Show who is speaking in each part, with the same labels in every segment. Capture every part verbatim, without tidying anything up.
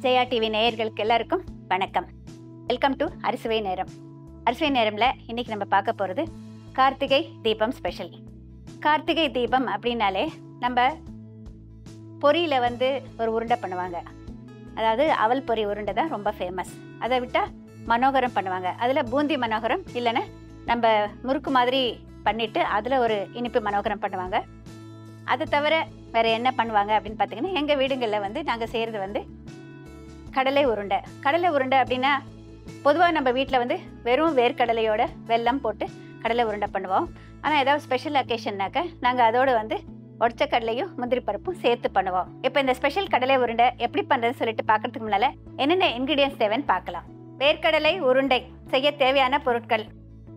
Speaker 1: Jaya TV நேயர்களுக்கு எல்லாருக்கும் வணக்கம். வெல்கம் டு அரிசுவை நேரம். அரிசுவை நேரம்ல இன்னைக்கு நம்ம பார்க்க போகிறது கார்த்திகை தீபம் ஸ்பெஷல். கார்த்திகை தீபம் அப்படின்னாலே நம்ம பொரியில் வந்து ஒரு உருண்டை பண்ணுவாங்க. அதாவது அவல் பொரி உருண்டை தான் ரொம்ப ஃபேமஸ். அதை விட்டால் மனோகரம் பண்ணுவாங்க. அதில் பூந்தி மனோகரம் இல்லைன்னா நம்ம முறுக்கு மாதிரி பண்ணிவிட்டு அதில் ஒரு இனிப்பு மனோகரம் பண்ணுவாங்க. அதை தவிர வேறு என்ன பண்ணுவாங்க அப்படின்னு பார்த்தீங்கன்னா, எங்கள் வீடுங்களில் வந்து நாங்கள் செய்கிறது வந்து கடலை உருண்டை. கடலை உருண்டை அப்படின்னா பொதுவாக நம்ம வீட்டில் வந்து வெறும் வேர்க்கடலையோட வெல்லம் போட்டு கடலை உருண்டை பண்ணுவோம். ஆனால் ஏதாவது ஸ்பெஷல் அக்கேஷன்னாக்க நாங்கள் அதோடு வந்து உடச்ச கடலையும் முந்திரி பருப்பும் சேர்த்து பண்ணுவோம். இப்போ இந்த ஸ்பெஷல் கடலை உருண்டை எப்படி பண்ணுறதுன்னு சொல்லிட்டு பார்க்கறதுக்கு முன்னால் என்னென்ன இன்க்ரீடியன்ஸ் தேவைன்னு பார்க்கலாம். வேர்க்கடலை உருண்டை செய்ய தேவையான பொருட்கள்: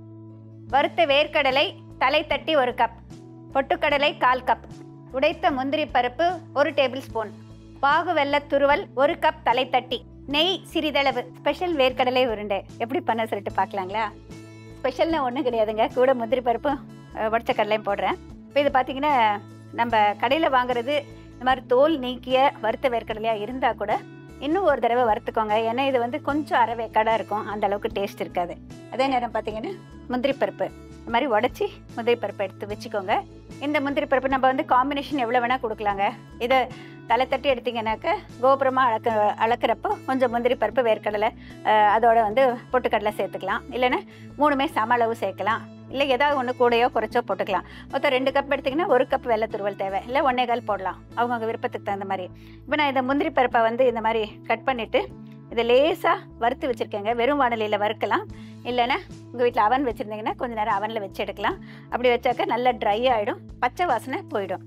Speaker 1: வறுத்த வேர்க்கடலை தலை தட்டி ஒரு கப், பொட்டுக்கடலை கால் கப், உடைத்த முந்திரி பருப்பு ஒரு டேபிள் ஸ்பூன், பாகு வெல்ல துருவல் ஒரு கப் தலை தட்டி, நெய் சிறிதளவு. ஸ்பெஷல் வேர்க்கடலை உருண்டை எப்படி பண்ண சொல்லிட்டு பார்க்கலாங்களா? ஸ்பெஷல்னா ஒன்றும் கிடையாதுங்க, கூட முந்திரி பருப்பும் உடச்ச கடலையும் போடுறேன். இப்போ இது பார்த்தீங்கன்னா நம்ம கடையில் வாங்குறது இந்த மாதிரி தோல் நீக்கிய வறுத்த வேர்க்கடலையாக இருந்தால் கூட இன்னும் ஒரு தடவை வறுத்துக்கோங்க. ஏன்னா இது வந்து கொஞ்சம் அரை வேக்காடாக இருக்கும், அந்த அளவுக்கு டேஸ்ட் இருக்காது. அதே நேரம் பார்த்தீங்கன்னா முந்திரி பருப்பு இந்த மாதிரி உடச்சி முந்திரி பருப்பை எடுத்து வச்சுக்கோங்க. இந்த முந்திரி பருப்பு நம்ம வந்து காம்பினேஷன் எவ்வளோ வேணால் கொடுக்கலாங்க. இதை தலை தட்டி எடுத்திங்கனாக்க கோபுரமாக அளக்க அளக்கிறப்போ கொஞ்சம் முந்திரி பருப்பு வேர்க்கடலை அதோட வந்து பொட்டுக்கடலை சேர்த்துக்கலாம். இல்லைன்னா மூணுமே சம அளவு சேர்க்கலாம். இல்லை ஏதாவது ஒன்று கூடையோ குறைச்சோ போட்டுக்கலாம். மொத்தம் ரெண்டு கப் எடுத்திங்கன்னா ஒரு கப் வெள்ளை துருவல் தேவை, இல்லை ஒன்றே கால் போடலாம், அவங்கவுங்க விருப்பத்துக்கு தகுந்த மாதிரி. இப்போ நான் இந்த முந்திரி பருப்பை வந்து இந்த மாதிரி கட் பண்ணிவிட்டு இதை லேசாக வறுத்து வச்சுருக்கேங்க. வெறும் வானலியில் வறுக்கலாம், இல்லைன்னா உங்கள் வீட்டில் அவன் வச்சுருந்தீங்கன்னா கொஞ்சம் நேரம் அவனில் வச்சு எடுக்கலாம். அப்படி வச்சாக்க நல்லா ட்ரை ஆகிடும், பச்சை வாசனை போயிடும்.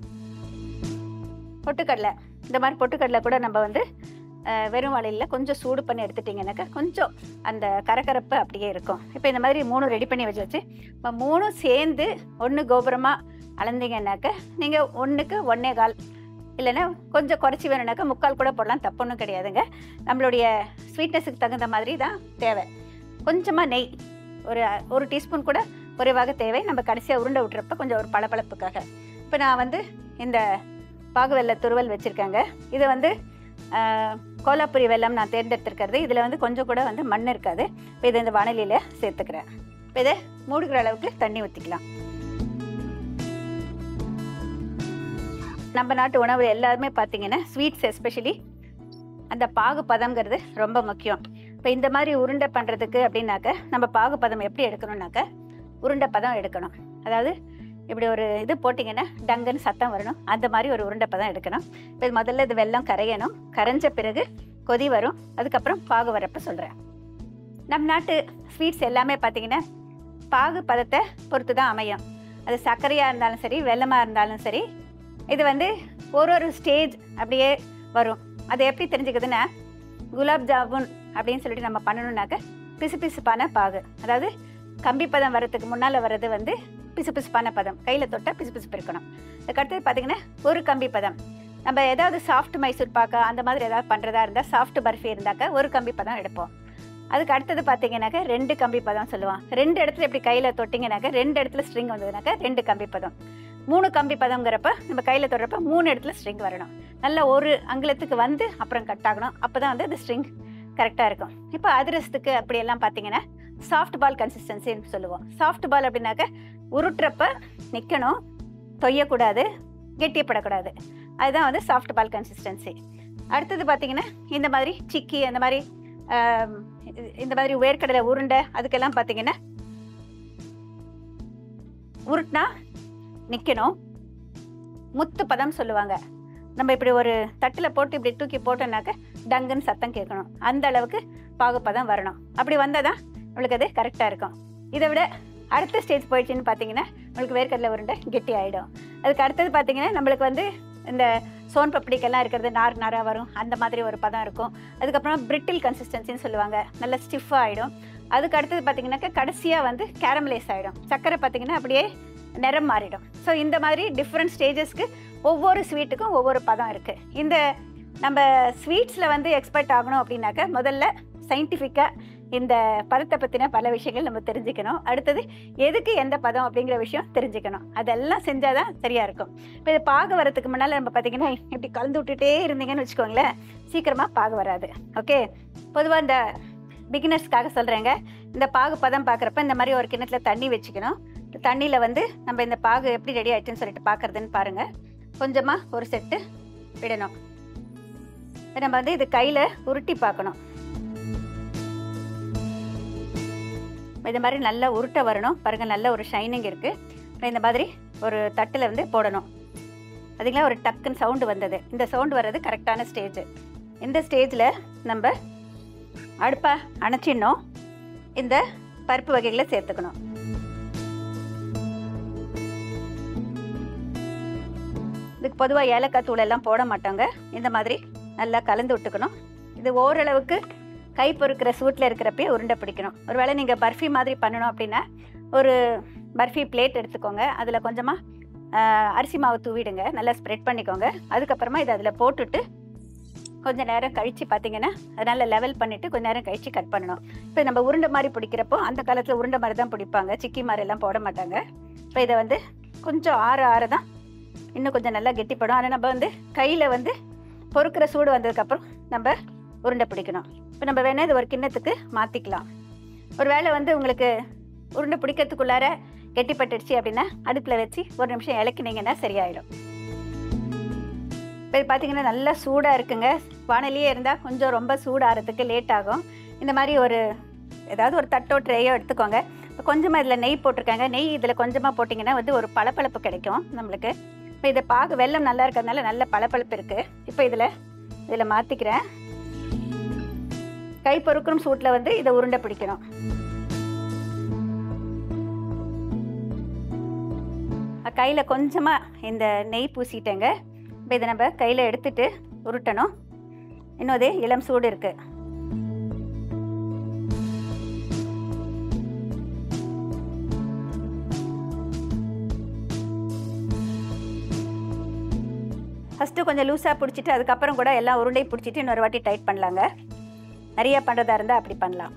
Speaker 1: பொட்டுக்கடலை இந்த மாதிரி பொட்டுக்கடலை கூட நம்ம வந்து வெறும் வாழையில் கொஞ்சம் சூடு பண்ணி எடுத்துட்டிங்கனாக்கா கொஞ்சம் அந்த கரகரப்பு அப்படியே இருக்கும். இப்போ இந்த மாதிரி மூணு ரெடி பண்ணி வச்சு வச்சு இப்போ மூணும் சேர்ந்து ஒன்று கோபுரமாக அளந்தீங்கன்னாக்க நீங்கள் ஒன்றுக்கு ஒன்றே கால், இல்லைன்னா கொஞ்சம் குறைச்சி வேணும்னாக்கா முக்கால் கூட போடலாம், தப்புன்னும் கிடையாதுங்க. நம்மளுடைய ஸ்வீட்னஸுக்கு தகுந்த மாதிரி தான் தேவை. கொஞ்சமாக நெய் ஒரு ஒரு டீஸ்பூன் கூட குறைவாக தேவை, நம்ம கடைசியாக உருண்டை விட்டுறப்ப கொஞ்சம் ஒரு பளபளப்புக்காக. இப்போ நான் வந்து இந்த பாகு வெல்ல துருவல் வச்சுருக்காங்க. இதை வந்து கோலாப்புரி வெல்லம் நான் தேர்ந்தெடுத்துருக்கிறது. இதில் வந்து கொஞ்சம் கூட வந்து மண் இருக்காது. இப்போ இதை இந்த வானலியில் சேர்த்துக்கிறேன். இப்போ இதை மூடுகிற அளவுக்கு தண்ணி ஊற்றிக்கலாம். நம்ம நாட்டு உணவு எல்லாருமே பார்த்தீங்கன்னா ஸ்வீட்ஸ் எஸ்பெஷலி அந்த பாகு பதம்ங்கிறது ரொம்ப முக்கியம். இப்போ இந்த மாதிரி உருண்டை பண்ணுறதுக்கு அப்படின்னாக்க நம்ம பாகு பதம் எப்படி எடுக்கணும்னாக்க உருண்டை பதம் எடுக்கணும். அதாவது இப்படி ஒரு இது போட்டிங்கன்னா டங்குன்னு சத்தம் வரணும், அந்த மாதிரி ஒரு உருண்டை பதம் எடுக்கணும். இப்போ இது முதல்ல இது வெல்லம் கரையணும், கரைஞ்ச பிறகு கொதி வரும், அதுக்கப்புறம் பாகு வரப்போ சொல்கிறேன். நம் நாட்டு ஸ்வீட்ஸ் எல்லாமே பார்த்திங்கன்னா பாகு பதத்தை பொறுத்து தான் அமையும். அது சர்க்கரையாக இருந்தாலும் சரி, வெல்லமாக இருந்தாலும் சரி, இது வந்து ஒரு ஒரு ஸ்டேஜ் அப்படியே வரும். அது எப்படி தெரிஞ்சுக்குதுன்னா, குலாப் ஜாமுன் அப்படின்னு சொல்லிட்டு நம்ம பண்ணணுன்னாக்க பிசு பிசுப்பான பாகு, அதாவது கம்பி பதம் வர்றதுக்கு முன்னால் வர்றது வந்து பிசு பிசுப்பான பதம், கையில் தொட்டால் பிசு பிசுப்பு இருக்கணும். அதுக்கடுத்தது பார்த்திங்கன்னா ஒரு கம்பி பதம். நம்ம ஏதாவது சாஃப்ட் மைசூர் பாக்கா அந்த மாதிரி ஏதாவது பண்ணுறதா இருந்தால், சாஃப்ட் பர்ஃபி இருந்தாக்க ஒரு கம்பி பதம் எடுப்போம். அதுக்கு அடுத்தது பார்த்திங்கனாக்கா ரெண்டு கம்பி பதம் சொல்லுவான். ரெண்டு இடத்துல எப்படி கையில் தொட்டிங்கனாக்கா ரெண்டு இடத்துல ஸ்ட்ரிங் வந்ததுனாக்கா ரெண்டு கம்பி பதம். மூணு கம்பி பதங்கிறப்ப நம்ம கையில் தொடுறப்ப மூணு இடத்துல ஸ்ட்ரிங் வரணும். நல்லா ஒரு அங்குலத்துக்கு வந்து அப்புறம் கட் ஆகணும். அப்போ தான் வந்து அந்த ஸ்ட்ரிங் கரெக்டாக இருக்கும். இப்போ அதிரசத்துக்கு அப்படியெல்லாம் பார்த்திங்கன்னா சாஃப்ட் பால் கன்சிஸ்டன்சின்னு சொல்லுவோம். சாஃப்ட் பால் அப்படின்னாக்க உருட்டுறப்ப நிற்கணும், தொய்யக்கூடாது, கெட்டியப்படக்கூடாது. அதுதான் வந்து சாஃப்ட் பால் கன்சிஸ்டன்சி. அடுத்தது பார்த்திங்கன்னா இந்த மாதிரி சிக்கி அந்த மாதிரி இந்த மாதிரி வேர்க்கடலை உருண்டை அதுக்கெல்லாம் பார்த்திங்கன்னா உருட்டினா நிற்கணும், முத்து பதம் சொல்லுவாங்க. நம்ம இப்படி ஒரு தட்டில் போட்டு இப்படி தூக்கி போட்டோம்னாக்க டங்குன்னு சத்தம் கேட்கணும், அந்த அளவுக்கு பாகுப்பதம் வரணும். அப்படி வந்தால் தான் நம்மளுக்கு அது கரெக்டாக இருக்கும். இதை விட அடுத்த ஸ்டேஜ் போயிடுச்சுன்னு பார்த்தீங்கன்னா நம்மளுக்கு வேர்க்கடலை உருண்டை கெட்டி ஆகிடும். அதுக்கு அடுத்தது பார்த்திங்கன்னா நம்மளுக்கு வந்து இந்த சோன் பப்படிக்கெல்லாம் இருக்கிறது நார் நாராக வரும், அந்த மாதிரி ஒரு பதம் இருக்கும். அதுக்கப்புறம் பிரிட்டில் கன்சிஸ்டன்சின்னு சொல்லுவாங்க, நல்லா ஸ்டிஃபாக ஆகிடும். அதுக்கு அடுத்தது பார்த்திங்கனாக்கா கடைசியாக வந்து கேரமலைஸ் ஆகிடும். சர்க்கரை பார்த்திங்கன்னா அப்படியே நிறம் மாறிடும். ஸோ இந்த மாதிரி டிஃப்ரெண்ட் ஸ்டேஜஸ்க்கு ஒவ்வொரு ஸ்வீட்டுக்கும் ஒவ்வொரு பதம் இருக்குது. இந்த நம்ம ஸ்வீட்ஸில் வந்து எக்ஸ்பர்ட் ஆகணும் அப்படின்னாக்க முதல்ல சயின்டிஃபிக்காக இந்த பதத்தை பற்றின பல விஷயங்கள் நம்ம தெரிஞ்சுக்கணும். அடுத்தது எதுக்கு எந்த பதம் அப்படிங்கிற விஷயம் தெரிஞ்சுக்கணும். அதெல்லாம் செஞ்சால் தான் சரியாக இருக்கும். இப்போ இது பாகு வரத்துக்கு முன்னால் நம்ம பார்த்திங்கன்னா இப்படி கலந்து விட்டுட்டே இருந்தீங்கன்னு வச்சுக்கோங்களேன், சீக்கிரமாக பாகு வராது. ஓகே, பொதுவாக இந்த பிகினர்ஸ்க்காக சொல்கிறேங்க. இந்த பாகு பதம் பார்க்குறப்ப இந்த மாதிரி ஒரு கிண்ணத்தில் தண்ணி வச்சுக்கணும். தண்ணியில் வந்து நம்ம இந்த பாகு எப்படி ரெடி ஆகிடுச்சுன்னு சொல்லிட்டு பார்க்குறதுன்னு பாருங்கள். கொஞ்சமாக ஒரு செட்டு விடணும். நம்ம வந்து இது கையில் உருட்டி பார்க்கணும். இது மாதிரி நல்லா உருட்ட வரணும் பாருங்கள். நல்ல ஒரு ஷைனிங் இருக்குது. இந்த மாதிரி ஒரு தட்டில் வந்து போடணும். அதுக்கெல்லாம் ஒரு டக்குன்னு சவுண்டு வந்தது. இந்த சவுண்டு வர்றது கரெக்டான ஸ்டேஜ். இந்த ஸ்டேஜில் நம்ம அடுப்பை அணைச்சிடணும். இந்த பருப்பு வகைகளை சேர்த்துக்கணும். இதுக்கு பொதுவாக ஏலக்காய் தூள் எல்லாம் போட மாட்டாங்க. இந்த மாதிரி நல்லா கலந்து விட்டுக்கணும். இது ஓரளவுக்கு கை பொறுக்கிற சூட்டில் இருக்கிறப்பே உருண்டை பிடிக்கணும். ஒருவேளை நீங்கள் பர்ஃபி மாதிரி பண்ணணும் அப்படின்னா ஒரு பர்ஃபி பிளேட் எடுத்துக்கோங்க. அதில் கொஞ்சமாக அரிசி மாவு தூவிடுங்க, நல்லா ஸ்ப்ரெட் பண்ணிக்கோங்க. அதுக்கப்புறமா இதை அதில் போட்டுட்டு கொஞ்சம் நேரம் கழித்து பார்த்தீங்கன்னா அதனால் லெவல் பண்ணிவிட்டு கொஞ்சம் நேரம் கழித்து கட் பண்ணணும். இப்போ நம்ம உருண்டை மாதிரி பிடிக்கிறப்போ அந்த காலத்தில் உருண்டை மாதிரி தான் பிடிப்பாங்க, சிக்கி மாதிரி எல்லாம் போட மாட்டாங்க. இப்போ இதை வந்து கொஞ்சம் ஆற ஆற தான் இன்னும் கொஞ்சம் நல்லா கெட்டிப்படும். ஆனால் நம்ம வந்து கையில் வந்து பொறுக்கிற சூடு வந்ததுக்கப்புறம் நம்ம உருண்டை பிடிக்கணும். இப்போ நம்ம வேணால் இது ஒரு கிண்ணத்துக்கு மாற்றிக்கலாம். ஒரு வேளை வந்து உங்களுக்கு உருண்டை பிடிக்கிறதுக்குள்ளார கெட்டிப்பட்டுடுச்சு அப்படின்னா அடுப்பில் வச்சு ஒரு நிமிஷம் இலக்கினீங்கன்னா சரியாயிடும். இப்போ பார்த்தீங்கன்னா நல்லா சூடாக இருக்குங்க. வானலியே இருந்தால் கொஞ்சம் ரொம்ப சூடாகிறதுக்கு லேட் ஆகும். இந்த மாதிரி ஒரு ஏதாவது ஒரு தட்டோ ட்ரேயோ எடுத்துக்கோங்க. இப்போ கொஞ்சமாக இதில் நெய் போட்டிருக்காங்க. நெய் இதில் கொஞ்சமாக போட்டிங்கன்னா வந்து ஒரு பளபளப்பு கிடைக்கும் நம்மளுக்கு. இப்போ இதை பாகு வெல்லம் நல்லா இருக்கிறதுனால நல்ல பளபளப்பு இருக்குது. இப்போ இதில் இதில் மாற்றிக்கிறேன். கை பொறுக்கும் சூட்டில் வந்து இதை உருண்டை பிடிக்கணும். கையில் கொஞ்சமாக இந்த நெய் பூசிட்டேங்க. இப்போ இதை நம்ம கையில் எடுத்துட்டு உருட்டணும். இன்னும் அதே இளம் சூடு இருக்குது. ஃபஸ்ட்டு கொஞ்சம் லூஸாக பிடிச்சிட்டு அதுக்கப்புறம் கூட எல்லாம் உருண்டை பிடிச்சிட்டு இன்னொரு வாட்டி டைட் பண்ணலாங்க. நிறையா பண்ணுறதா இருந்தால் அப்படி பண்ணலாம்.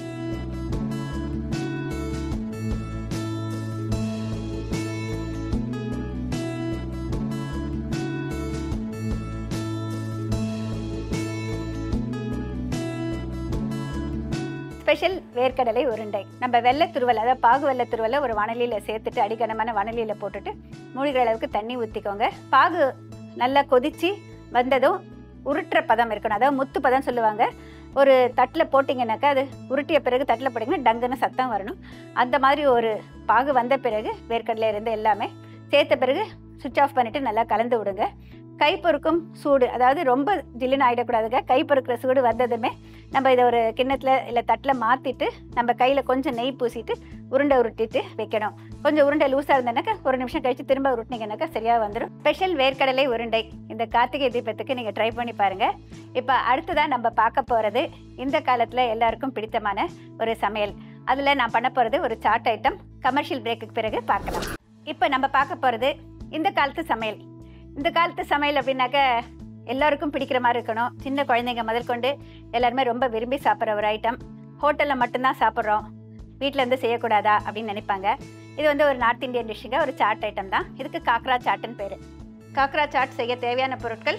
Speaker 1: ஸ்பெஷல் வேர்க்கடலை உருண்டை. நம்ம வெள்ளை துருவல், அதாவது பாகு வெள்ளை துருவலை ஒரு வானலியில் சேர்த்துட்டு அடிக்கனமான வானலியில் போட்டுட்டு மூழ்கிற அளவுக்கு தண்ணி ஊற்றிக்கோங்க. பாகு நல்லா கொதித்து வந்ததும் உருட்டுற பதம் இருக்கணும், அதாவது முத்து பதம் சொல்லுவாங்க. ஒரு தட்டில் போட்டிங்கன்னாக்கா அது உருட்டிய பிறகு தட்டில் போட்டிங்கன்னா டங்குன்னு சத்தம் வரணும். அந்த மாதிரி ஒரு பாகு வந்த பிறகு வேர்க்கடலை இருந்து எல்லாமே சேர்த்த பிறகு சுவிட்ச் ஆஃப் பண்ணிவிட்டு நல்லா கலந்து விடுங்க. கை பொறுக்கும் சூடு, அதாவது ரொம்ப ஜில்லுன்னு ஆகிடக்கூடாதுங்க. கை பொறுக்கிற சூடு வந்ததுமே நம்ம இதை ஒரு கிண்ணத்தில் இல்லை தட்டில் மாற்றிட்டு நம்ம கையில் கொஞ்சம் நெய் பூசிட்டு உருண்டை உருட்டிட்டு வைக்கணும். கொஞ்சம் உருண்டை லூஸாக இருந்தேனாக்கா ஒரு நிமிஷம் கழித்து திரும்ப உருட்டினீங்கன்னாக்கா சரியாக வந்துடும். ஸ்பெஷல் வேர்க்கடலை உருண்டை இந்த கார்த்திகை தீபத்துக்கு நீங்கள் ட்ரை பண்ணி பாருங்கள். இப்போ அடுத்ததாக நம்ம பார்க்க போகிறது இந்த காலத்தில் எல்லாருக்கும் பிடித்தமான ஒரு சமையல். அதில் நான் பண்ண போகிறது ஒரு சாட் ஐட்டம். கமர்ஷியல் பிரேக்குக்கு பிறகு பார்க்கலாம். இப்போ நம்ம பார்க்க போகிறது இந்த காலத்து சமையல். இந்த காலத்து சமையல் அப்படின்னாக்க எல்லாருக்கும் பிடிக்கிற மாதிரி இருக்கணும். சின்ன குழந்தைங்க முதல் கொண்டு எல்லாருமே ரொம்ப விரும்பி சாப்பிட்ற ஒரு ஐட்டம். ஹோட்டலில் மட்டும்தான் சாப்பிட்றோம், வீட்டிலேருந்து செய்யக்கூடாதா அப்படின்னு நினைப்பாங்க. இது வந்து ஒரு நார்த் இந்தியன் டிஷ்ஷுங்க, ஒரு சாட் ஐட்டம் தான். இதுக்கு காக்ரா சாட்டுன்னு பேர். காக்ரா சாட் செய்ய தேவையான பொருட்கள்: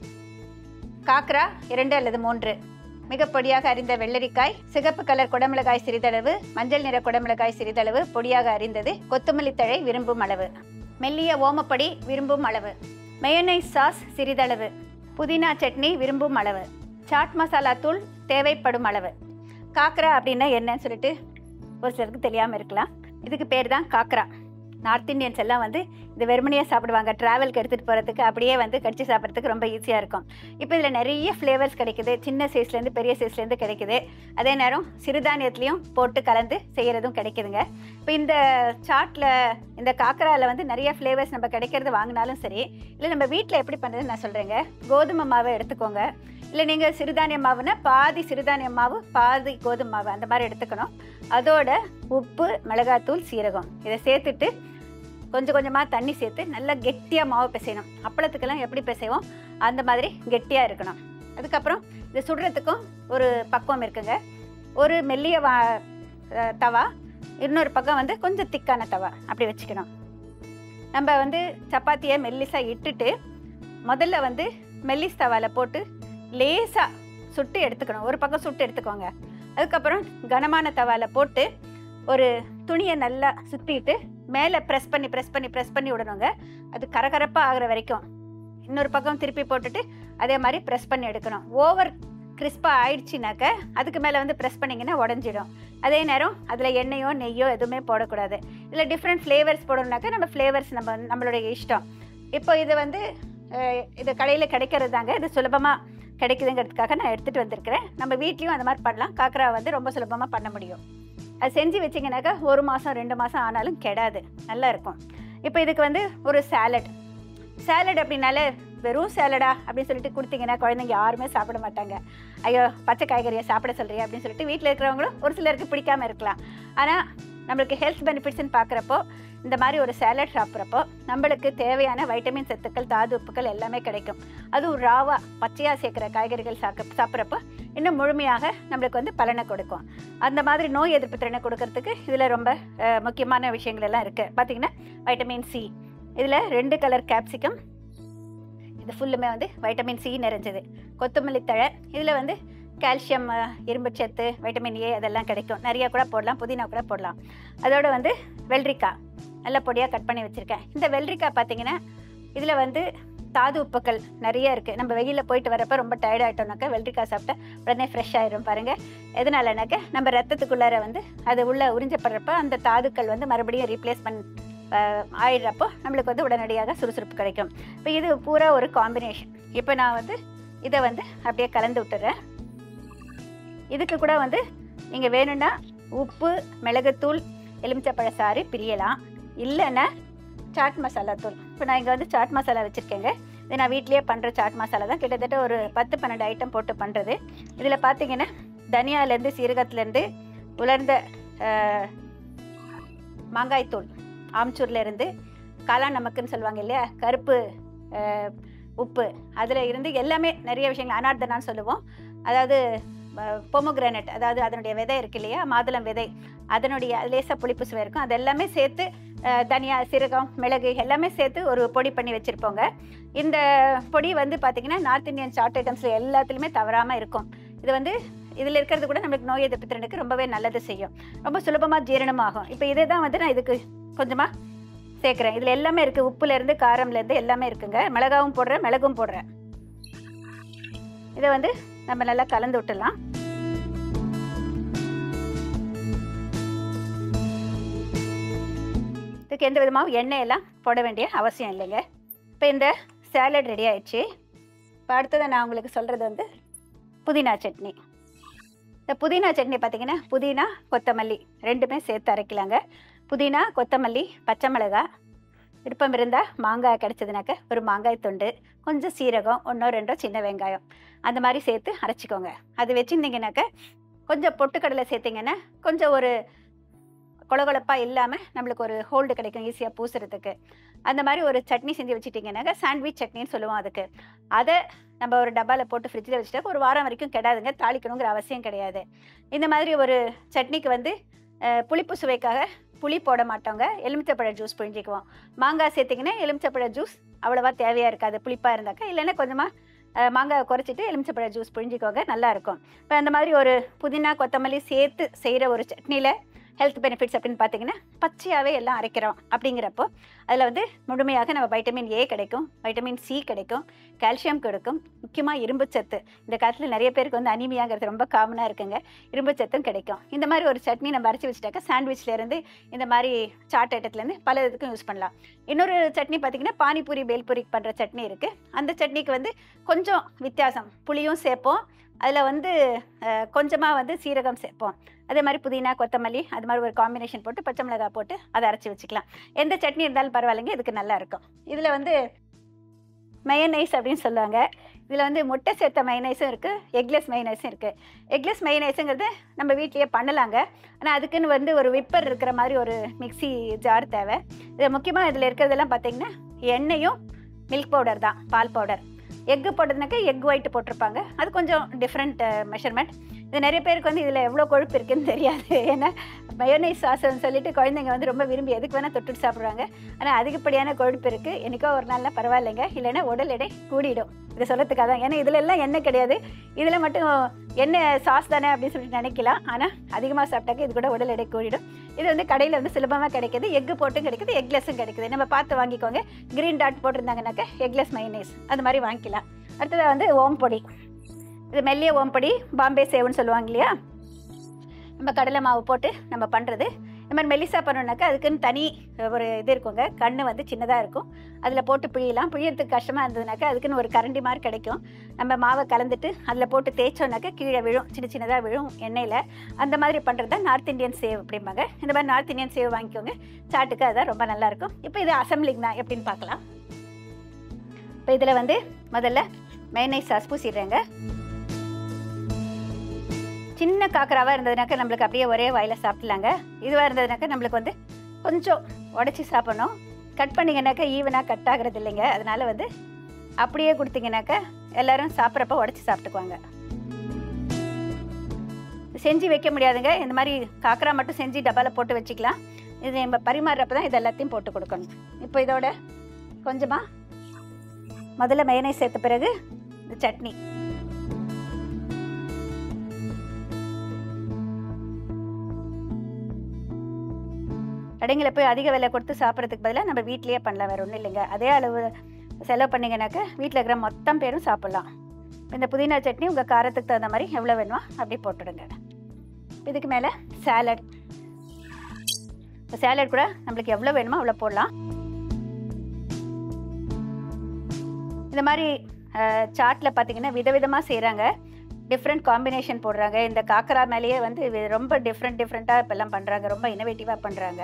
Speaker 1: காக்ரா இரண்டு அல்லது மூன்று, மிக பொடியாக அரிந்த வெள்ளரிக்காய், சிகப்பு கலர் குடமிளகாய் சிறிதளவு, மஞ்சள் நிற குடமிளகாய் சிறிதளவு பொடியாக அரிந்தது, கொத்தமல்லி தழை விரும்பும் அளவு, மெல்லிய ஓமப்பொடி விரும்பும் அளவு, மேயோனைஸ் சாஸ் சிறிதளவு, புதினா சட்னி விரும்பும் அளவு, சாட் மசாலா தூள் தேவைப்படும் அளவு. காக்ரா அப்படின்னா என்னன்னு சொல்லிட்டு ஒரு சிலருக்கு தெரியாமல் இருக்கலாம். இதுக்கு பேர் தான் காக்ரா. நார்த் இந்தியன்ஸ் எல்லாம் வந்து இது வெறுமனையாக சாப்பிடுவாங்க. ட்ராவலுக்கு எடுத்துகிட்டு போகிறதுக்கு அப்படியே வந்து கடிச்சு சாப்பிட்றதுக்கு ரொம்ப ஈஸியாக இருக்கும். இப்போ இதில் நிறைய ஃப்ளேவர்ஸ் கிடைக்குது. சின்ன சைஸ்லேருந்து பெரிய சைஸ்லேருந்து கிடைக்குது. அதே நேரம் சிறுதானியத்துலேயும் போட்டு கலந்து செய்கிறதும் கிடைக்குதுங்க. இப்போ இந்த சாட்டில் இந்த காக்கராவில் வந்து நிறைய ஃப்ளேவர்ஸ் நம்ம கிடைக்கிறது வாங்கினாலும் சரி, இல்லை நம்ம வீட்டில் எப்படி பண்ணுறதுன்னு நான் சொல்கிறேங்க. கோதுமை மாவை எடுத்துக்கோங்க. இல்லை நீங்கள் சிறுதானிய மாவுனா பாதி சிறுதானிய மாவு பாதி கோதுமை மாவு அந்த மாதிரி எடுத்துக்கணும். அதோட உப்பு, மிளகாத்தூள், சீரகம் இதை சேர்த்துட்டு கொஞ்சம் கொஞ்சமாக தண்ணி சேர்த்து நல்லா கெட்டியாக மாவு பிசையணும். அப்பளத்துக்கெல்லாம் எப்படி பிசைவோம் அந்த மாதிரி கெட்டியாக இருக்கணும். அதுக்கப்புறம் இது சுடுறதுக்கும் ஒரு பக்குவம் இருக்குங்க. ஒரு மெல்லிய வா தவா, இன்னொரு பக்கம் வந்து கொஞ்சம் திக்கான தவா அப்படி வச்சுக்கணும். நம்ம வந்து சப்பாத்தியை மெல்லிஸாக இட்டுட்டு முதல்ல வந்து மெல்லிஸ் தவாவில் போட்டு லேசாக சுட்டு எடுத்துக்கணும். ஒரு பக்கம் சுட்டு எடுத்துக்கோங்க. அதுக்கப்புறம் கனமான தவாவில் போட்டு ஒரு துணியை நல்லா சுற்றிட்டு மேலே ப்ரெஸ் பண்ணி ப்ரெஸ் பண்ணி ப்ரெஸ் பண்ணி விடணுங்க. அது கரகரப்பாக ஆகிற வரைக்கும் இன்னொரு பக்கம் திருப்பி போட்டுட்டு அதே மாதிரி ப்ரெஸ் பண்ணி எடுக்கணும். ஓவர் கிறிஸ்பாக ஆயிடுச்சுனாக்க அதுக்கு மேலே வந்து ப்ரெஸ் பண்ணிங்கன்னா உடஞ்சிடும். அதே நேரம் அதில் எண்ணெயோ நெய்யோ எதுவுமே போடக்கூடாது. இதில் டிஃப்ரெண்ட் ஃப்ளேவர்ஸ் போடணுனாக்கா நம்ம ஃப்ளேவர்ஸ் நம்ம நம்மளுடைய இஷ்டம். இப்போ இது வந்து இது கடையில் கிடைக்கிறது தாங்க. இது சுலபமாக கிடைக்குதுங்கிறதுக்காக நான் எடுத்துகிட்டு வந்திருக்கிறேன். நம்ம வீட்லேயும் அந்த மாதிரி பண்ணலாம். காக்கரா வந்து ரொம்ப சுலபமாக பண்ண முடியும். அது செஞ்சு வச்சிங்கனாக்கா ஒரு மாதம் ரெண்டு மாதம் ஆனாலும் கெடாது, நல்லா இருக்கும். இப்போ இதுக்கு வந்து ஒரு சாலட் சாலட் அப்படின்னாலே வெறும் சாலடா அப்படின்னு சொல்லிட்டு கொடுத்தீங்கன்னா குழந்தைங்க யாருமே சாப்பிட மாட்டாங்க. ஐயோ பச்சை காய்கறியை சாப்பிட சொல்கிறியா அப்படின்னு சொல்லிட்டு வீட்டில் இருக்கிறவங்களும் ஒரு சிலருக்கு பிடிக்காமல் இருக்கலாம். ஆனால் நம்மளுக்கு ஹெல்த் பெனிஃபிட்ஸ்ன்னு பார்க்குறப்போ இந்த மாதிரி ஒரு சாலட் சாப்பிட்றப்போ நம்மளுக்கு தேவையான வைட்டமின் சத்துக்கள், தாது உப்புக்கள் எல்லாமே கிடைக்கும். அதுவும் ராவா பச்சையாக சேர்க்குற காய்கறிகள் சாக்க சாப்பிட்றப்போ இன்னும் முழுமையாக நம்மளுக்கு வந்து பலனை கொடுக்கும். அந்த மாதிரி நோய் எதிர்ப்பு திறனை கொடுக்கறதுக்கு இதில் ரொம்ப முக்கியமான விஷயங்கள் எல்லாம் இருக்குது. பார்த்திங்கன்னா வைட்டமின் சி, இதில் ரெண்டு கலர் கேப்சிகம், இது ஃபுல்லுமே வந்து வைட்டமின் சி நிறைஞ்சது. கொத்தமல்லி தழை, இதில் வந்து கால்சியம், இரும்புச்சத்து, வைட்டமின் ஏ அதெல்லாம் கிடைக்கும். நிறையா கூட போடலாம், புதினா கூட போடலாம். அதோடு வந்து வெள்ளரிக்காய் நல்ல பொடியாக கட் பண்ணி வச்சுருக்கேன். இந்த வெள்ளரிக்காய் பார்த்திங்கன்னா இதில் வந்து தாது உப்புக்கள் நிறைய இருக்குது. நம்ம வெயிலில் போயிட்டு வரப்போ ரொம்ப டயர்டாகிட்டோம்னாக்கா வெள்ளரிக்காய் சாப்பிட்டா உடனே ஃப்ரெஷ் ஆயிரும் பாருங்கள். எதனாலனாக்கா நம்ம ரத்தத்துக்குள்ளார வந்து அது உள்ளே உறிஞ்சப்படுறப்போ அந்த தாதுக்கள் வந்து மறுபடியும் ரீப்ளேஸ் பண்ண ஆயிடுறப்போ நம்மளுக்கு வந்து உடனடியாக சுறுசுறுப்பு கிடைக்கும். இப்போ இது பூரா ஒரு காம்பினேஷன். இப்போ நான் வந்து இதை வந்து அப்படியே கலந்து விட்டுறேன். இதுக்கு கூட வந்து நீங்கள் வேணும்னா உப்பு, மிளகுத்தூள், எலுமிச்சப்பழ சாறு பிரியலாம். இல்லைன்னா சாட் மசாலா தூள். இப்போ நான் இங்கே வந்து சாட் மசாலா வச்சுருக்கேங்க. இது நான் வீட்லேயே பண்ணுற சாட் மசாலா தான். கிட்டத்தட்ட ஒரு பத்து பன்னெண்டு ஐட்டம் போட்டு பண்ணுறது. இதில் பார்த்தீங்கன்னா தனியாலேருந்து, சீரகத்துலேருந்து, உலர்ந்த மாங்காய்த்தூள், ஆம்ச்சூர்லேருந்து, காளான் நமக்குன்னு சொல்லுவாங்க இல்லையா, கருப்பு உப்பு, அதில் இருந்து எல்லாமே நிறைய விஷயங்கள். அனார்தனான்னு சொல்லுவோம். அதாவது பொமோகிரானட், அதாவது அதனுடைய விதை இருக்கு இல்லையா, மாதுளம் விதை, அதனுடைய லேசாக புளிப்பு சுவை இருக்கும். அது எல்லாமே சேர்த்து தனியா, சீரகம், மிளகு எல்லாமே சேர்த்து ஒரு பொடி பண்ணி வச்சுருப்போங்க. இந்த பொடி வந்து பார்த்திங்கன்னா நார்த் இந்தியன் சாட் ஐட்டம்ஸில் எல்லாத்துலேயுமே தவறாமல் இருக்கும். இது வந்து இதில் இருக்கிறது கூட நம்மளுக்கு நோய் எதிர்ப்பு திறனுக்கு ரொம்பவே நல்லது செய்யும். ரொம்ப சுலபமாக ஜீரணமாகும். இப்போ இதை தான் வந்து நான் இதுக்கு கொஞ்சமாக சேர்க்குறேன். இதில் எல்லாமே இருக்குது. உப்புலேருந்து காரம்லேருந்து எல்லாமே இருக்குங்க. மிளகாவும் போடுறேன், மிளகும் போடுறேன். இதை வந்து நம்ம நல்லா கலந்து விட்டுடலாம். இதுக்கு எந்த விதமாகவும் எண்ணெயெல்லாம் போட வேண்டிய அவசியம் இல்லைங்க. இப்போ இந்த சாலட் ரெடி ஆயிடுச்சு. இப்போ அடுத்ததை நான் உங்களுக்கு சொல்கிறது வந்து புதினா சட்னி. இந்த புதினா சட்னி பார்த்திங்கன்னா புதினா, கொத்தமல்லி ரெண்டுமே சேர்த்து அரைக்கலாங்க. புதினா, கொத்தமல்லி, பச்சை மிளகாய், விருப்பம் இருந்தால் மாங்காய் கிடச்சதுனாக்க ஒரு மாங்காய் துண்டு, கொஞ்சம் சீரகம், ஒன்றோ ரெண்டோ சின்ன வெங்காயம் அந்த மாதிரி சேர்த்து அரைச்சிக்கோங்க. அது வச்சுருந்தீங்கன்னாக்க கொஞ்சம் பொட்டுக்கடலை சேர்த்திங்கன்னா கொஞ்சம் ஒரு கொலகொலப்பாக இல்லாமல் நம்மளுக்கு ஒரு ஹோல்டு கிடைக்கும், ஈஸியாக பூசுறதுக்கு. அந்த மாதிரி ஒரு சட்னி செஞ்சு வச்சுட்டிங்கன்னாக்கா சாண்ட்விச் சட்னின்னு சொல்லுவோம் அதுக்கு. அதை நம்ம ஒரு டப்பாவில் போட்டு ஃப்ரிட்ஜில் வச்சுட்டா ஒரு வாரம் வரைக்கும் கெடாதுங்க. தாளிக்கணுங்கிற அவசியம் கிடையாது. இந்த மாதிரி ஒரு சட்னிக்கு வந்து புளிப்பு சுவைக்காக புளி போட மாட்டோங்க. எலுமிச்சப்பழ ஜூஸ் புழிஞ்சிக்குவோம். மாங்காய் சேர்த்திங்கன்னா எலுமிச்சப்பழ ஜூஸ் அவ்வளோவா தேவையாக இருக்காது புளிப்பாக இருந்தாக்கா. இல்லைன்னா கொஞ்சமாக மாங்காய் குறைச்சிட்டு எலுமிச்சப்பழ ஜூஸ் புழிஞ்சிக்கோங்க, நல்லாயிருக்கும். இப்போ அந்த மாதிரி ஒரு புதினா, கொத்தமல்லி சேர்த்து செய்கிற ஒரு சட்னியில் ஹெல்த் பெனிஃபிட்ஸ் அப்படின்னு பார்த்தீங்கன்னா பச்சையாகவே எல்லாம் அரைக்கிறோம். அப்படிங்கிறப்போ அதில் வந்து முழுமையாக நம்ம வைட்டமின் ஏ கிடைக்கும், வைட்டமின் சி கிடைக்கும், கால்சியம் கிடைக்கும், முக்கியமாக இரும்புச்சத்து. இந்த காலத்தில் நிறைய பேருக்கு வந்து அனீமியாங்கிறது ரொம்ப காமனாக இருக்குங்க. இரும்புச்சத்தும் கிடைக்கும். இந்த மாதிரி ஒரு சட்னி நம்ம அரைச்சி வச்சுட்டாக்கா சாண்ட்விச்லேருந்து இந்த மாதிரி சாட் ஐட்டத்துலேருந்து பல இதுக்கும் யூஸ் பண்ணலாம். இன்னொரு சட்னி பார்த்திங்கன்னா பானிபூரி, பேல்பூரிக்கு பண்ணுற சட்னி இருக்குது. அந்த சட்னிக்கு வந்து கொஞ்சம் வித்தியாசம். புளியும் சேர்ப்போம், அதில் வந்து கொஞ்சமாக வந்து சீரகம் சேர்ப்போம். அதே மாதிரி புதினா, கொத்தமல்லி அது மாதிரி ஒரு காம்பினேஷன் போட்டு பச்சை மிளகாய் போட்டு அதை அரைச்சி வச்சுக்கலாம். எந்த சட்னி இருந்தாலும் பரவாயில்லைங்க, இதுக்கு நல்லா இருக்கும். இதில் வந்து மயனைஸ் அப்படின்னு சொல்லுவாங்க. இதில் வந்து முட்டை சேர்த்த மயனைஸும் இருக்குது, எக்லெஸ் மயனைஸும் இருக்குது. எக்லெஸ் மயனைஸுங்கிறது நம்ம வீட்லேயே பண்ணலாங்க. ஆனால் அதுக்குன்னு வந்து ஒரு விப்பர் இருக்கிற மாதிரி ஒரு மிக்சி ஜார் தேவை. இது முக்கியமாக இதில் இருக்கிறதெல்லாம் பார்த்திங்கன்னா எண்ணெயும் மில்க் பவுடர் தான், பால் பவுடர். எக்கு போட்டதுனாக்கா எக் ஒயிட் போட்டிருப்பாங்க. அது கொஞ்சம் டிஃப்ரெண்ட் மெஷர்மெண்ட். இது நிறைய பேருக்கு வந்து இதில் எவ்வளோ கொழுப்பு இருக்குதுன்னு தெரியாது. ஏன்னா மயோனைஸ் சாஸ்ன்னு சொல்லிட்டு குழந்தைங்க வந்து ரொம்ப விரும்பி எதுக்கு வேணால் தொட்டுட்டு சாப்பிட்றாங்க. ஆனால் அதிகப்படியான கொழுப்பு இருக்குது. என்றைக்கோ ஒரு நாள்னா பரவாயில்லைங்க, இல்லைன்னா உடல் எடை கூடிடும். இதை சொல்லத்துக்காக தான். ஏன்னா இதில் எல்லாம் எண்ணெய் கிடையாது, இதில் மட்டும் எண்ணெய் சாஸ் தானே அப்படின்னு சொல்லிட்டு நினைக்கலாம். ஆனால் அதிகமாக சாப்பிட்டாக்க இது கூட உடல் எடை கூடிடும். இது வந்து கடையில் வந்து சுலபமாக கிடைக்கிது. எக்கு போட்டும் கிடைக்குது, எக்லெஸ்ஸும் கிடைக்குது. நம்ம பார்த்து வாங்கிக்கோங்க. க்ரீன் டாட் போட்டிருந்தாங்கனாக்கா எக்லெஸ் மயோனைஸ் அது மாதிரி வாங்கிக்கலாம். அடுத்ததாக வந்து ஓம் பொடி. இது மெல்லிய ஓம்பொடி, பாம்பே சேவுன்னு சொல்லுவாங்க இல்லையா, நம்ம கடலை மாவு போட்டு நம்ம பண்ணுறது. இந்த மாதிரி மெல்லிசா பண்ணணுன்னாக்கா அதுக்குன்னு தனி ஒரு இது இருக்குங்க, கண் வந்து சின்னதாக இருக்கும், அதில் போட்டு பிழியலாம். பிழியறதுக்கு கஷ்டமாக இருந்ததுனாக்கா அதுக்குன்னு ஒரு கரண்டி மாதிரி கிடைக்கும். நம்ம மாவை கலந்துட்டு அதில் போட்டு தேய்ச்சோன்னாக்கா கீழே விழும், சின்ன சின்னதாக விழும் எண்ணெயில். அந்த மாதிரி பண்ணுறது தான் நார்த் இந்தியன் சேவ் அப்படிம்பாங்க. இந்த மாதிரி நார்த் இந்தியன் சேவ் வாங்கிக்கோங்க, சாட்டுக்கு அதுதான் ரொம்ப நல்லாயிருக்கும். இப்போ இது அசம்பிளிங் தான், எப்படின்னு பார்க்கலாம். இப்போ இதில் வந்து முதல்ல மைனஸ் சாஸ் பூசிடுறேங்க. சின்ன காக்கராவாக இருந்ததுனாக்கா நம்மளுக்கு அப்படியே ஒரே வாயில் சாப்பிட்லாங்க. இதுவாக இருந்ததுனாக்கா நம்மளுக்கு வந்து கொஞ்சம் உடச்சி சாப்பிட்ணும். கட் பண்ணிங்கனாக்கா ஈவனாக கட் ஆகிறது இல்லைங்க. அதனால் வந்து அப்படியே கொடுத்தீங்கனாக்கா எல்லோரும் சாப்பிட்றப்ப உடச்சி சாப்பிட்டுக்குவாங்க. செஞ்சு வைக்க முடியாதுங்க, இந்த மாதிரி காக்கரா மட்டும் செஞ்சு டப்பாவில் போட்டு வச்சுக்கலாம். இது நம்ம பரிமாறுறப்ப தான் இது எல்லாத்தையும் போட்டு கொடுக்கணும். இப்போ இதோட கொஞ்சமாக முதல்ல மையோனைஸ் சேர்த்த பிறகு இந்த சட்னி, கடைங்களை போய் அதிக விலை கொடுத்து சாப்பிட்றதுக்கு பதிலாக நம்ம வீட்லேயே பண்ணலாம், வேறு ஒன்றும் இல்லைங்க. அதே அளவு செலவு பண்ணிங்கனாக்கா வீட்டில் இருக்கிற மொத்தம் பேரும் சாப்பிட்லாம். இந்த புதினா சட்னி உங்கள் காரத்துக்கு தகுந்த மாதிரி எவ்வளோ வேணுமோ அப்படி போட்டுடுங்க. இதுக்கு மேலே சாலட். இப்போ சாலட் கூட நம்மளுக்கு எவ்வளோ வேணுமோ அவ்வளோ போடலாம். இந்த மாதிரி சாட்டில் பார்த்திங்கன்னா விதவிதமாக செய்கிறாங்க, டிஃப்ரெண்ட் காம்பினேஷன் போடுறாங்க. இந்த காக்கரா மேலேயே வந்து ரொம்ப டிஃப்ரெண்ட் டிஃப்ரெண்ட்டாக இப்போல்லாம் பண்ணுறாங்க, ரொம்ப இனோவேட்டிவாக பண்ணுறாங்க.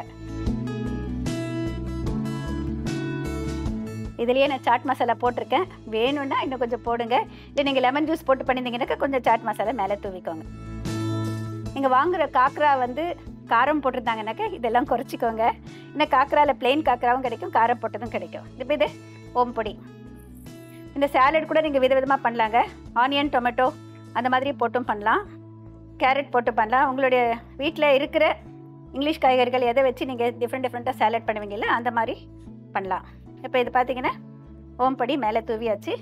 Speaker 1: இதுலேயே நான் சாட் மசாலா போட்டிருக்கேன், வேணும்னா இன்னும் கொஞ்சம் போடுங்க. இல்லை நீங்கள் லெமன் ஜூஸ் போட்டு பண்ணியிருந்தீங்கன்னாக்கா கொஞ்சம் சாட் மசாலா மேலே தூவிக்கோங்க. நீங்கள் வாங்குகிற காக்கரா வந்து காரம் போட்டிருந்தாங்கனாக்கா இதெல்லாம் குறைச்சிக்கோங்க. இன்னும் காக்கராவில் பிளெயின் காக்கராவும் கிடைக்கும், காரம் போட்டதும் கிடைக்கும். இப்போ இது ஓம் பொடி. இந்த சாலட் கூட நீங்கள் விதவிதமாக பண்ணலாங்க. ஆனியன், டொமேட்டோ அந்த மாதிரி போட்டும் பண்ணலாம், கேரட் போட்டு பண்ணலாம். உங்களுடைய வீட்டில் இருக்கிற இங்கிலீஷ் காய்கறிகள் எதை வச்சு நீங்கள் டிஃப்ரெண்ட் டிஃப்ரெண்ட்டாக சாலட் பண்ணுவீங்கல்ல அந்த மாதிரி பண்ணலாம். இப்போ இது பார்த்தீங்கன்னா ஓம்பொடி மேலே தூவியாச்சு.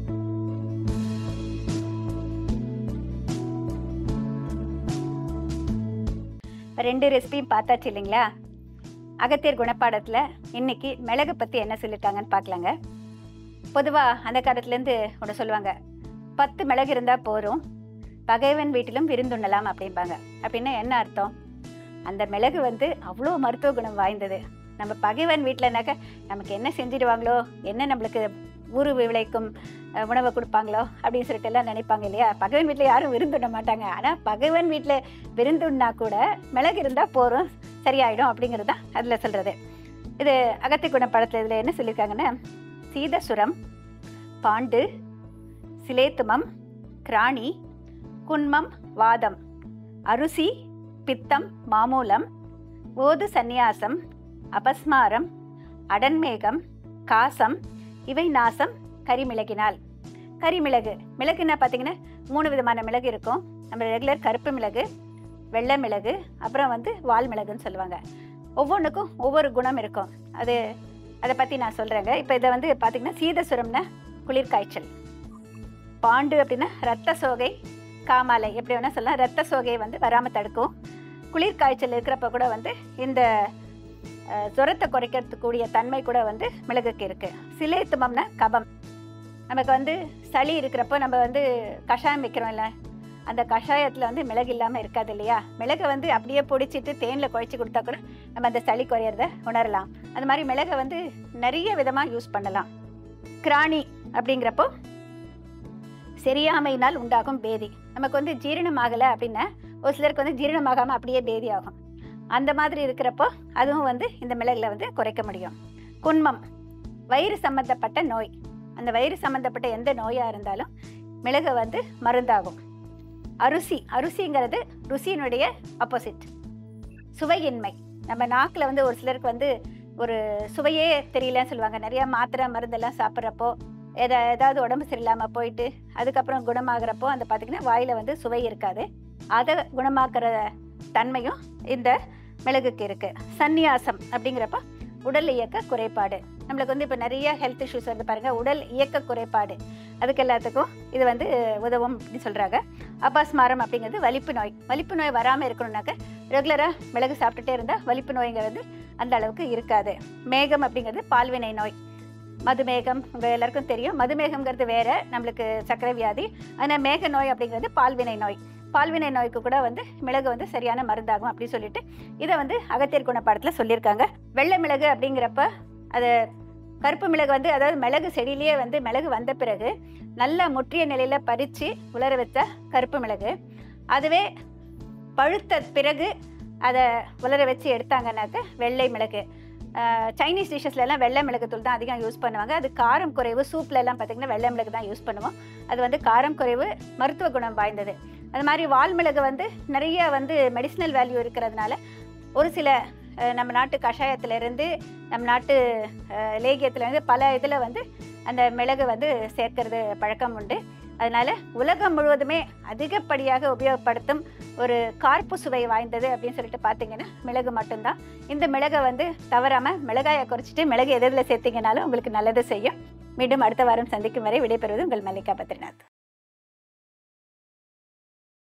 Speaker 1: ரெண்டு ரெசிபியும் பார்த்தாச்சு இல்லைங்களா. அகத்தியர் குணப்பாடத்தில் இன்றைக்கி மிளகு பற்றி என்ன சொல்லியிருக்காங்கன்னு பார்க்கலாங்க. பொதுவாக அந்த காலத்துலேருந்து ஒன்று சொல்லுவாங்க, பத்து மிளகு இருந்தால் போதும், பகைவன் வீட்டிலும் விருந்துண்ணலாம் அப்படிம்பாங்க. அப்படின்னா என்ன அர்த்தம்? அந்த மிளகு வந்து அவ்வளோ மருத்துவ குணம் வாய்ந்தது. நம்ம பகைவன் வீட்டிலனாக்கா நமக்கு என்ன செஞ்சிடுவாங்களோ, என்ன நம்மளுக்கு ஊறு விளைக்கும் உணவை கொடுப்பாங்களோ அப்படின்னு சொல்லிட்டு எல்லாம் நினைப்பாங்க இல்லையா. பகைவன் வீட்டில் யாரும் விருந்துண்ண மாட்டாங்க. ஆனால் பகைவன் வீட்டில் விருந்துண்ணா கூட மிளகு இருந்தால் போதும், சரியாயிடும் அப்படிங்கிறது தான் அதில் சொல்கிறது. இது அகத்திய குணப்பாடத்தில் இதில் என்ன சொல்லியிருக்காங்கன்னா, சீதசுரம், பாண்டு, சிலேத்துமம், கிராணி, குன்மம், வாதம், அருசி, பித்தம், மாமூலம், ஓது சந்நியாசம், அபஸ்மாரம், அடன்மேகம், காசம், இவை நாசம் கரிமிளகினால். கரிமிளகு, மிளகுன்னா பார்த்தீங்கன்னா மூணு விதமான மிளகு இருக்கும். நம்ம ரெகுலர் கருப்பு மிளகு, வெள்ளை மிளகு, அப்புறம் வந்து வால் மிளகுன்னு சொல்லுவாங்க. ஒவ்வொன்றுக்கும் ஒவ்வொரு குணம் இருக்கும். அது அதை பற்றி நான் சொல்கிறேங்க. இப்போ இதை வந்து பார்த்திங்கன்னா சீதசுரம்னா குளிர்காய்ச்சல், பாண்டு அப்படின்னா ரத்த சோகை, காமாலை எப்படி வேணால் சொல்லலாம், ரத்த சோகையை வந்து வராமல் தடுக்கும். குளிர்காய்ச்சல் இருக்கிறப்ப கூட வந்து இந்த ஜுரத்தை குறைக்கிறதுக்கூடிய தன்மை கூட வந்து மிளகுக்கு இருக்குது. சிலேத்துமம்னா கபம், நமக்கு வந்து சளி இருக்கிறப்போ நம்ம வந்து கஷாயம் வைக்கிறோம் இல்லை, அந்த கஷாயத்தில் வந்து மிளகு இல்லாமல் இருக்காது இல்லையா. மிளகை வந்து அப்படியே பிடிச்சிட்டு தேனில் குழைச்சி கொடுத்தா கூட நம்ம அந்த சளி குறையிறத உணரலாம். அது மாதிரி மிளகை வந்து நிறைய விதமாக யூஸ் பண்ணலாம். கிராணி அப்படிங்கிறப்போ சரியாமையினால் உண்டாகும் பேதி, நமக்கு வந்து ஜீரணமாகலை அப்படின்னா ஒரு சிலருக்கு வந்து ஜீரணமாகாமல் அப்படியே பேதி ஆகும். அந்த மாதிரி இருக்கிறப்போ அதுவும் வந்து இந்த மிளகுல வந்து குறைக்க முடியும். குன்மம், வயிறு சம்மந்தப்பட்ட நோய், அந்த வயிறு சம்மந்தப்பட்ட எந்த நோயாக இருந்தாலும் மிளகு வந்து மருந்தாகும். அருசி, அருசிங்கிறது ருசியினுடைய ஆப்போசிட், சுவையின்மை. நம்ம நாக்கில் வந்து ஒரு சிலருக்கு வந்து ஒரு சுவையே தெரியலன்னு சொல்லுவாங்க. நிறையா மாத்திரை மருந்தெல்லாம் சாப்பிட்றப்போ எதா ஏதாவது உடம்பு சரியில்லாமல் போயிட்டு அதுக்கப்புறம் குணமாகறப்போ அந்த பார்த்திங்கன்னா வாயில் வந்து சுவை இருக்காது. அதை குணமாக்குற தன்மையும் இந்த மிளகுக்கு இருக்குது. சந்நியாசம் அப்படிங்கிறப்ப உடல் இயக்க குறைபாடு, நம்மளுக்கு வந்து இப்போ நிறைய ஹெல்த் இஷ்யூஸ் வந்து பாருங்கள், உடல் இயக்க குறைபாடு, அதுக்கு எல்லாத்துக்கும் இது வந்து உதவும் அப்படின்னு சொல்கிறாங்க. அபாஸ்மாரம் அப்படிங்கிறது வலிப்பு நோய். வலிப்பு நோய் வராமல் இருக்கணும்னாக்க ரெகுலராக மிளகு சாப்பிட்டுட்டே இருந்தால் வலிப்பு நோய்ங்கிறது அந்த அளவுக்கு இருக்காது. மேகம் அப்படிங்கிறது பால்வினை நோய். மதுமேகம் உங்கள் எல்லாருக்கும் தெரியும். மதுமேகம்ங்கிறது வேறு, நம்மளுக்கு சர்க்கரை வியாதி. ஆனால் மேக நோய் அப்படிங்கிறது பால்வினை நோய். பால்வினை நோய்க்கு கூட வந்து மிளகு வந்து சரியான மருந்தாகும் அப்படின்னு சொல்லிட்டு இதை வந்து அகத்தியர் குணப்பாடத்தில் சொல்லியிருக்காங்க. வெள்ளை மிளகு அப்படிங்கிறப்ப அது கருப்பு மிளகு வந்து, அதாவது மிளகு செடியிலேயே வந்து மிளகு வந்த பிறகு நல்லா முற்றிய நிலையில் பறித்து உலர வச்ச கருப்பு மிளகு, அதுவே பழுத்த பிறகு அதை உலர வச்சு எடுத்தாங்கன்னாக்க வெள்ளை மிளகு. சைனீஸ் டிஷ்ஷஸ்லாம் வெள்ளை மிளகு தூள் தான் அதிகம் யூஸ் பண்ணுவாங்க. அது காரம் குறைவு. சூப்லலாம் பார்த்திங்கன்னா வெள்ளை மிளகு தான் யூஸ் பண்ணுவோம். அது வந்து காரம் குறைவு, மருத்துவ குணம் வாய்ந்தது. அது மாதிரி வால் மிளகு வந்து நிறைய வந்து மெடிசினல் வேல்யூ இருக்கிறதுனால ஒரு சில நம்ம நாட்டு கஷாயத்திலேருந்து நம்ம நாட்டு லேகியத்துலேருந்து பல இதில் வந்து அந்த மிளகு வந்து சேர்க்கறது பழக்கம் உண்டு. அதனால் உலகம் முழுவதுமே அதிகப்படியாக உபயோகப்படுத்தும் ஒரு கார்ப்பு சுவை வாய்ந்தது அப்படின்னு சொல்லிட்டு பார்த்தீங்கன்னா மிளகு மட்டும்தான். இந்த மிளகை வந்து தவறாமல் மிளகாயை குறைச்சிட்டு மிளகு எதில் சேர்த்திங்கனாலும் உங்களுக்கு நல்லது செய்யும். மீண்டும் அடுத்த வாரம் சந்திக்கும் வரை விடைபெறுவது உங்கள் மல்லிகா பத்ரிநாத்.